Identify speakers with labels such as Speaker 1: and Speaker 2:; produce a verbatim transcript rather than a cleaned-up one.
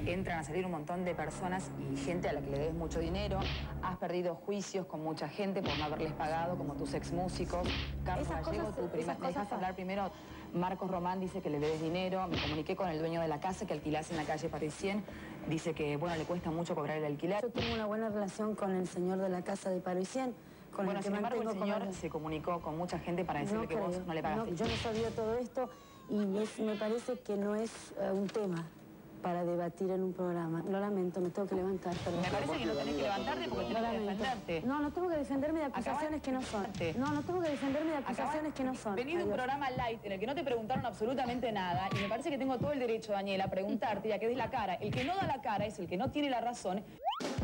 Speaker 1: entran a salir un montón de personas y gente a la que le debes mucho dinero. Has perdido juicios con mucha gente por no haberles pagado, como tus ex músicos. Carlos Gallego, tu primer... ¿Me dejaste hablar primero? Marcos Román dice que le debes dinero. Me comuniqué con el dueño de la casa que alquilás en la calle Parisien. Dice que, bueno, le cuesta mucho cobrar el alquiler.
Speaker 2: Yo tengo una buena relación con el señor de la casa de Parisien. Con
Speaker 1: bueno,
Speaker 2: el que
Speaker 1: sin embargo, el señor
Speaker 2: con...
Speaker 1: se comunicó con mucha gente para decirle
Speaker 2: no
Speaker 1: que
Speaker 2: creo,
Speaker 1: vos no le pagaste.
Speaker 2: No, yo no sabía todo esto y es, me parece que no es uh, un tema para debatir en un programa. Lo lamento, me tengo que levantar. Perdón.
Speaker 1: Me parece que no tenés que levantarte porque tenés que defenderte.
Speaker 2: No, no tengo que defenderme de acusaciones que no son. No, no tengo que defenderme de acusaciones que no son.
Speaker 1: Venís de un programa light en el que no te preguntaron absolutamente nada y me parece que tengo todo el derecho, Daniela, a preguntarte y a que des la cara. El que no da la cara es el que no tiene la razón.